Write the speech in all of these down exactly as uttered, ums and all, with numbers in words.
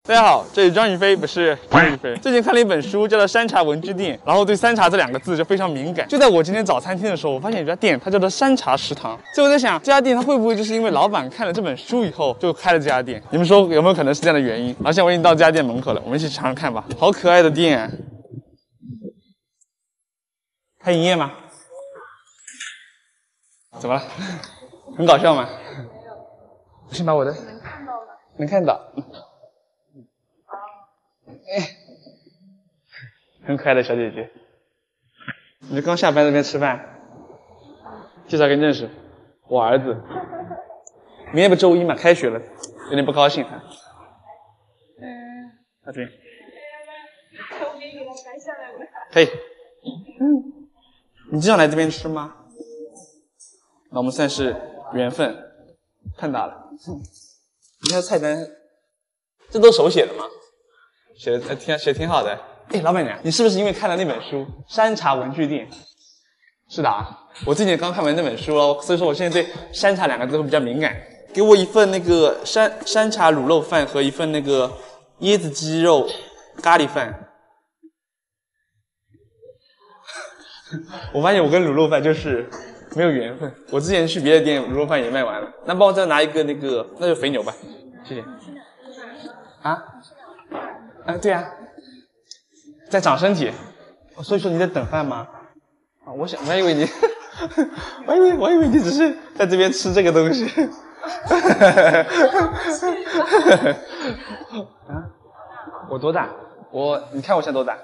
大家好，这里张宇飞，不是张宇飞。最近看了一本书，叫做《山茶文具店》，然后对山茶这两个字就非常敏感。就在我今天找餐厅的时候，我发现有家店，它叫做山茶食堂。所以我在想，这家店它会不会就是因为老板看了这本书以后就开了这家店？你们说有没有可能是这样的原因？然后现在我已经到这家店门口了，我们一起尝尝看吧。好可爱的店，开营业吗？怎么了？很搞笑吗？我先把我的能看到吗？ 能看到。哎，很可爱的小姐姐。你是刚下班这边吃饭？介绍给你认识，我儿子。明天不周一嘛，开学了，有点不高兴。 嗯。 阿军。 我给你给他摘下来了。 可以。嗯。你经常来这边吃吗？那我们算是缘分，看大了。你看菜单，这都手写的吗？写的挺写的挺好的。哎，老板娘，你是不是因为看了那本书《山茶文具店》？是的啊，我最近刚看完那本书哦，所以说我现在对山茶两个字会比较敏感。给我一份那个山山茶卤肉饭和一份那个椰子鸡肉咖喱饭。我发现我跟卤肉饭就是没有缘分。我之前去别的店卤肉饭也卖完了，那帮我再拿一个那个，那就肥牛吧，谢谢。啊？啊，对啊，在长身体。所以说你在等饭吗？啊，我想，我还以为你，我还以为我还以为你只是在这边吃这个东西。啊？我多大？我，你看我现在多大？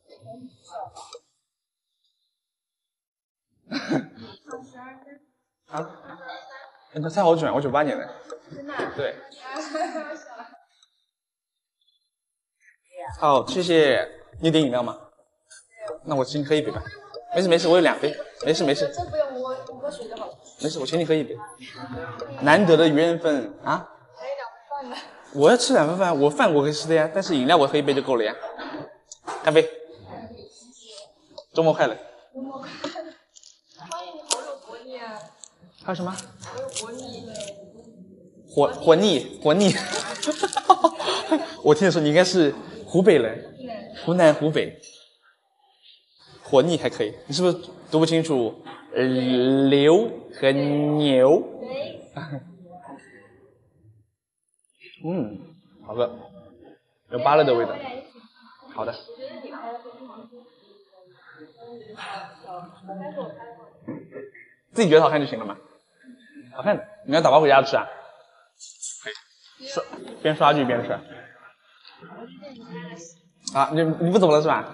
啊？你猜好准，我九八年的。 真的？ 对。好，谢谢。你点饮料吗？那我请你喝一杯吧。没事没事，我有两杯。没事没事。 这不用，我我喝水就好了。 没事，我请你喝一杯。难得的缘分啊！ 还有两份饭呢。 我要吃两份饭，我饭我可以吃的呀，但是饮料我喝一杯就够了呀。干杯！周末快乐！ 周末快乐！发现你好有活力啊！ 还有什么？ 好有活力。 活活腻活腻。我听说你应该是湖北人，湖南湖北。活腻还可以，你是不是读不清楚呃牛和牛？嗯，好的，有芭乐的味道。好的。自己觉得好看就行了嘛。好看的，你要打包回家吃啊？可以。刷，边刷剧边吃。啊，你你不走了是吧？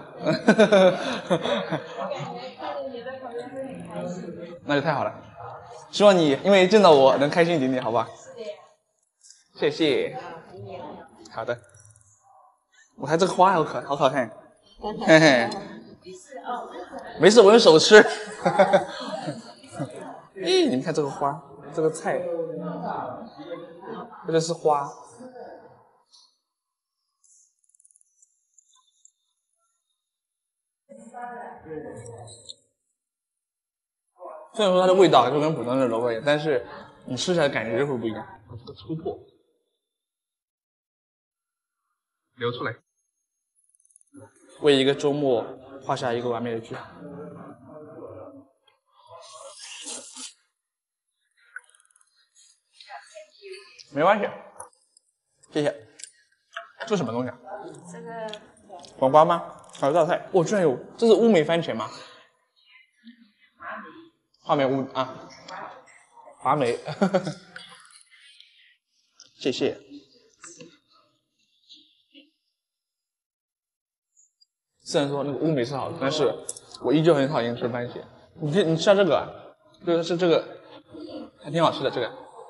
那就太好了，希望你因为见到我能开心一点点，好吧？谢谢。好的。我看这个花好可好好看，嘿嘿。没事，我用手吃。咦，你们看这个花，这个菜，这个是花。虽然说它的味道就跟普通的萝卜一样，但是你吃起来感觉就会不一样，这个突破流出来，为一个周末画下一个完美的句号。没关系，谢谢。这什么东西啊？ 这个黄瓜吗？还有道菜。哦，居然有，这是乌梅番茄吗？话梅乌啊，华梅。谢谢。虽然说那个乌梅是好的，但是我依旧很讨厌吃番茄。你这你吃下这个，就是这个，还挺好吃的这个。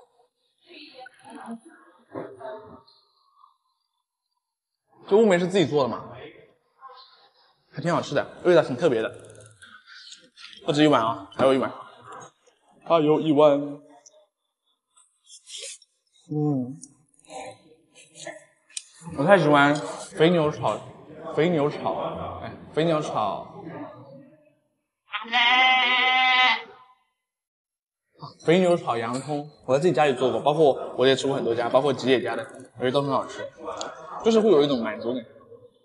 这乌梅是自己做的吗？还挺好吃的，味道挺特别的。不止一碗啊，还有一碗，还有一碗。嗯，我太喜欢肥牛炒，肥牛炒，哎，肥牛炒，肥牛炒洋葱，我在自己家里做过，包括我也吃过很多家，包括吉野家的，我觉得都很好吃。 就是会有一种满足感。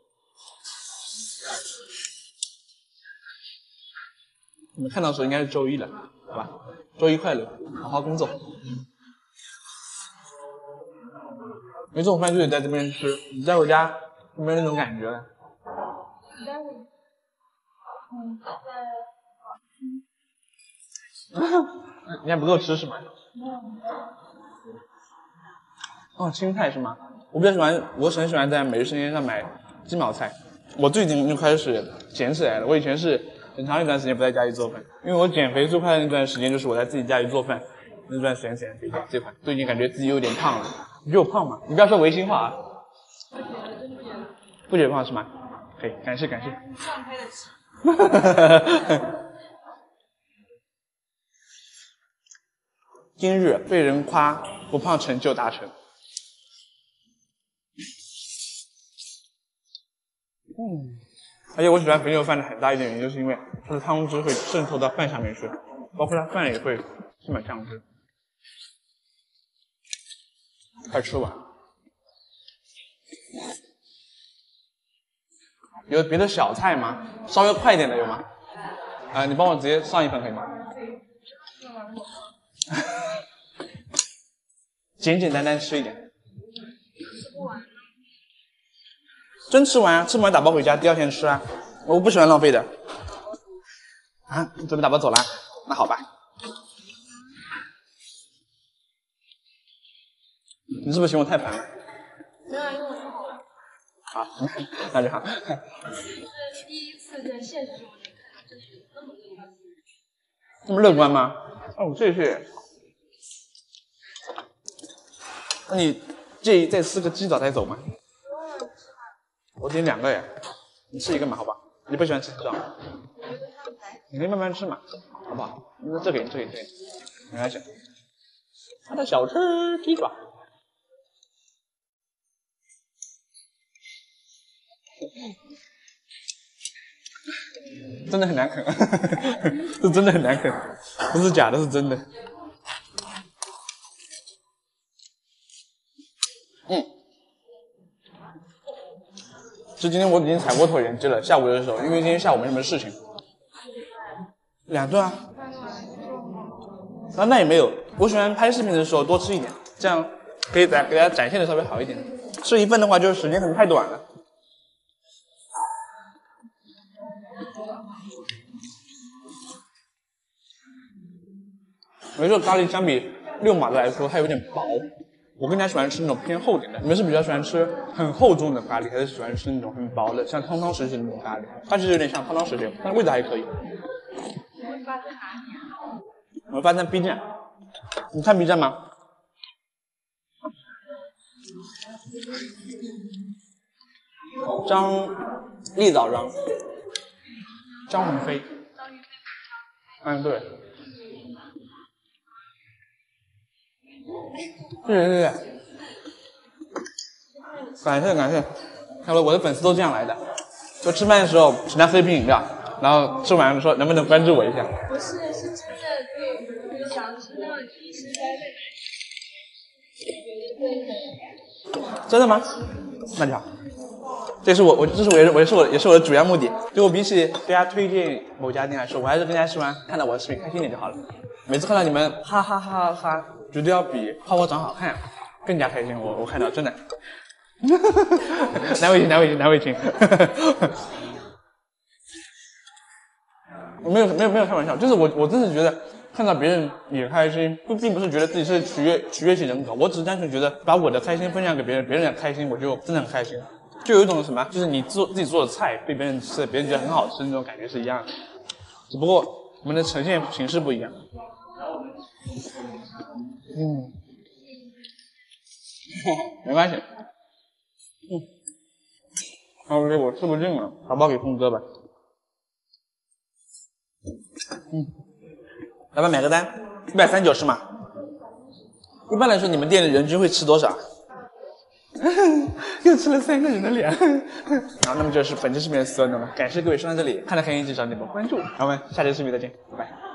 你们看到的时候应该是周一了，好吧？周一快乐，好好工作。没这种饭就得在这边吃，你再回家就没有那种感觉了。 你待会，嗯， 在，你还不够吃是吗？哦，青菜是吗？我比较喜欢，我很喜欢在每日生鲜上买鸡毛菜。我最近就开始捡起来了。我以前是很长一段时间不在家里做饭，因为我减肥最快的那段时间就是我在自己家里做饭，那段时间减肥这块，最近感觉自己有点胖了。你觉得我胖吗？你不要说违心话啊。不觉得胖是吗？可以，感谢感谢。 上拍得起。 今日被人夸不胖成就达成。嗯，而且我喜欢肥牛饭的很大一点原因，就是因为它的汤汁会渗透到饭上面去，包括它饭也会浸满酱汁。快吃完。有别的小菜吗？稍微快一点的有吗？啊、呃，你帮我直接上一份可以吗？简简单单吃一点。 吃不完。 真吃完啊？吃不完打包回家，第二天吃啊。我不喜欢浪费的。啊，准备打包走了？那好吧。你是不是嫌我太烦了？ 没有，因为我做好了。 好，那就好。 是第一次在现实中能看到这是那么乐观。 这么乐观吗？哦，谢谢。那你介意再吃个鸡爪再走吗？我点两个呀，你吃一个嘛，好吧？你不喜欢吃鸡爪？你可以慢慢吃嘛，好不好？那这给你，这给你，这给你，没关系。他的小吃鸡爪。真的很难啃，是真的很难啃，不是假的，是真的。嗯，其实今天我已经踩过椭圆机了，下午的时候，因为今天下午没什么事情。两顿啊。啊，那也没有，我喜欢拍视频的时候多吃一点，这样可以给给大家展现的稍微好一点。吃一份的话，就是时间可能太短了。我觉得咖喱相比六码的来说，它有点薄。我更加喜欢吃那种偏厚点的。你们是比较喜欢吃很厚重的咖喱，还是喜欢吃那种很薄的，像汤汤水水的那种咖喱？它其实有点像汤汤水水，但味道还可以。 我会发在哪里啊？ 我发在 B 站，你看 B 站吗？张立早张，张鸿飞。嗯，对。谢谢谢谢，感谢感谢，他说我的粉丝都这样来的，就吃饭的时候请他喝一瓶饮料，然后吃完了说能不能关注我一下。 不是，是真的，就想知道你是在哪里。 真的吗？那就好。这是我我这是我也是我也是我也是我的主要目的。就我比起大家推荐某家店来说，我还是更加喜欢看到我的视频开心点就好了。每次看到你们哈哈哈哈哈，绝对要比泡泡长好看更加开心。我我看到真的，难为情难为情难为情。我没有没有没有开玩笑，就是我我真是觉得看到别人也开心，不并不是觉得自己是取悦取悦型人格，我只是单纯觉得把我的开心分享给别人，别人也开心，我就真的很开心。就有一种什么，就是你做自己做的菜被别人吃，别人觉得很好吃那种感觉是一样的，只不过我们的呈现形式不一样。嗯，没关系。嗯，好，我吃不进了，打包给峰哥吧。嗯，老板买个单，一百三十九是吗？一般来说，你们店里人均会吃多少？又吃了三个人的脸。好，那么就是本期视频的所有内容了，感谢各位收看这里，看得开心记得找你们关注，我们下期视频再见，拜拜。